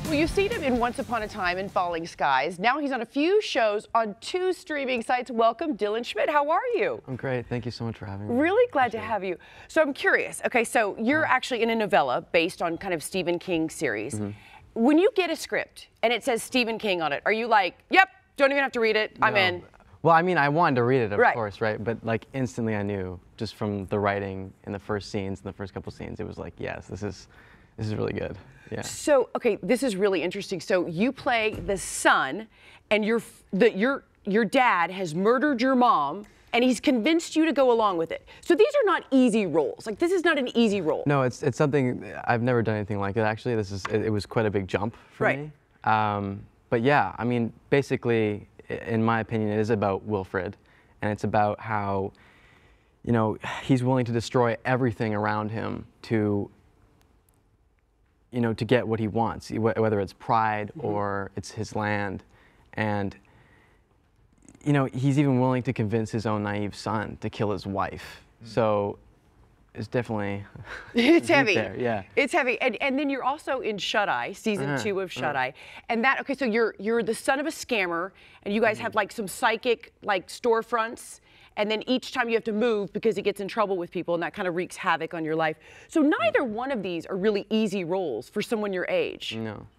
Well, you've seen him in Once Upon a Time and Falling Skies. Now he's on a few shows on 2 streaming sites. Welcome, Dylan Schmid. How are you? I'm great. Thank you so much for having me. Really glad to have you. So I'm curious. Okay, so you're actually in a novella based on kind of Stephen King series. When you get a script and it says Stephen King on it, are you like, yep, don't even have to read it, I'm in? Well, I mean, I wanted to read it, of course, right? But like instantly I knew just from the writing in the first scenes, in the first couple scenes, it was like, yes, this is really good. Yeah. So, okay, this is really interesting. So you play the son, and your dad has murdered your mom, and he's convinced you to go along with it. So these are not easy roles. Like, this is not an easy role. No, it's something, I've never done anything like it, actually. It was quite a big jump for me. But yeah, I mean, basically, in my opinion, it is about Wilfred, and it's about how, you know, he's willing to destroy everything around him to, you know, to get what he wants, whether it's pride or it's his land. And, you know, he's even willing to convince his own naive son to kill his wife. So it's definitely it's heavy. There. Yeah, it's heavy. And then you're also in Shut Eye, season 2 of Shut Eye. And that, okay, so you're the son of a scammer, and you guys have like some psychic like storefronts. And then each time you have to move because he gets in trouble with people, and that kind of wreaks havoc on your life. So neither one of these are really easy roles for someone your age.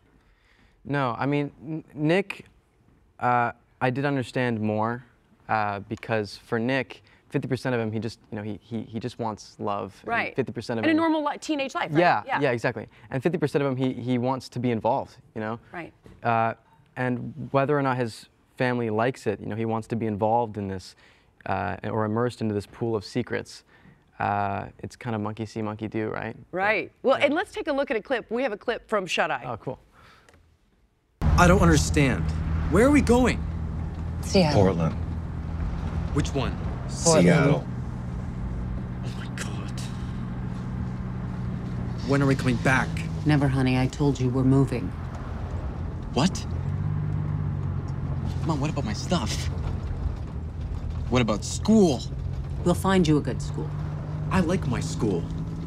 No, I mean, Nick, I did understand more because for Nick, 50% of him, he just, you know, he just wants love. Right. And 50% of him. And a normal teenage life, right? Yeah, exactly. And 50% of him, he wants to be involved, you know? Right. And whether or not his family likes it, you know, he wants to be involved in this. Or immersed into this pool of secrets. It's kind of monkey see, monkey do, right? Right. Well, and let's take a look at a clip. We have a clip from Shut Eye. Oh, cool. I don't understand. Where are we going? Seattle. Portland. Which one? Portland. Seattle. Oh my God. When are we coming back? Never, honey. I told you we're moving. What? Mom, what about my stuff? What about school? We'll find you a good school. I like my school.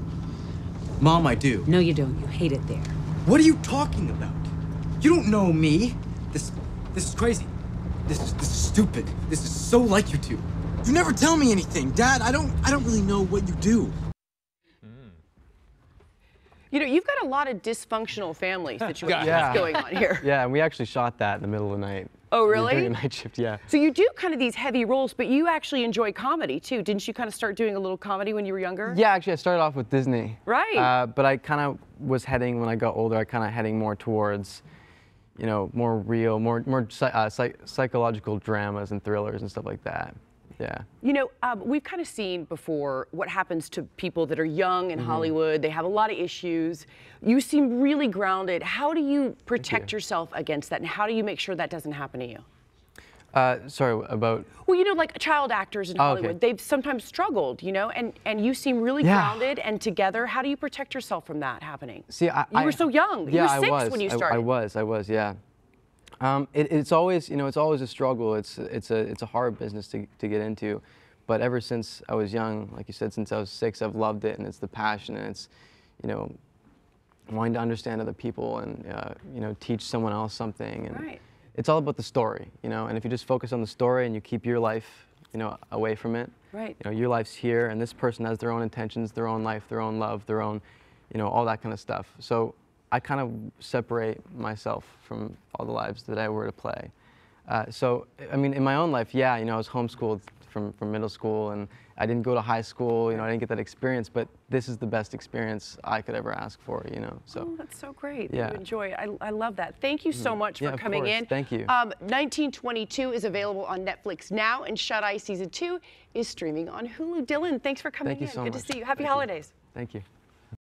Mom, I do. No, you don't. You hate it there. What are you talking about? You don't know me. This is crazy. This is stupid. This is so like you two. You never tell me anything, Dad. I don't really know what you do. You know, you've got a lot of dysfunctional family situations going on here. Yeah, and we actually shot that in the middle of the night. Oh, really? During a night shift, yeah. So you do kind of these heavy roles, but you actually enjoy comedy too. Didn't you kind of start doing a little comedy when you were younger? Yeah, actually, I started off with Disney. Right. But I kind of was heading, when I got older, I kind of heading more towards, you know, more real, more psychological dramas and thrillers and stuff like that. Yeah. You know, we've kind of seen before what happens to people that are young in Hollywood. They have a lot of issues. You seem really grounded. How do you protect yourself against that, and how do you make sure that doesn't happen to you? Sorry, about? Well, you know, like child actors in Hollywood, they've sometimes struggled, you know, and you seem really grounded and together. How do you protect yourself from that happening? See, you were so young. Yeah, you were 6 when you started. I was, yeah. It's always, you know, it's always a struggle. It's a hard business to get into, but ever since I was young, like you said, since I was 6, I've loved it, and it's the passion, and it's, you know, wanting to understand other people and you know, teach someone else something, and it's all about the story, you know. And if you just focus on the story and you keep your life, you know, away from it, you know, your life's here, and this person has their own intentions, their own life, their own love, their own, you know, all that kind of stuff. So I kind of separate myself from all the lives that I were to play. So, I mean, in my own life, yeah, you know, I was homeschooled from middle school, and I didn't go to high school, you know, I didn't get that experience, but this is the best experience I could ever ask for, you know, so. Oh, that's so great. Yeah. You enjoy it. I love that. Thank you so much for coming in. Thank you. 1922 is available on Netflix now, and Shut Eye Season 2 is streaming on Hulu. Dylan, thanks for coming in. Thank you so much. Good to see you. Happy holidays. Thank you.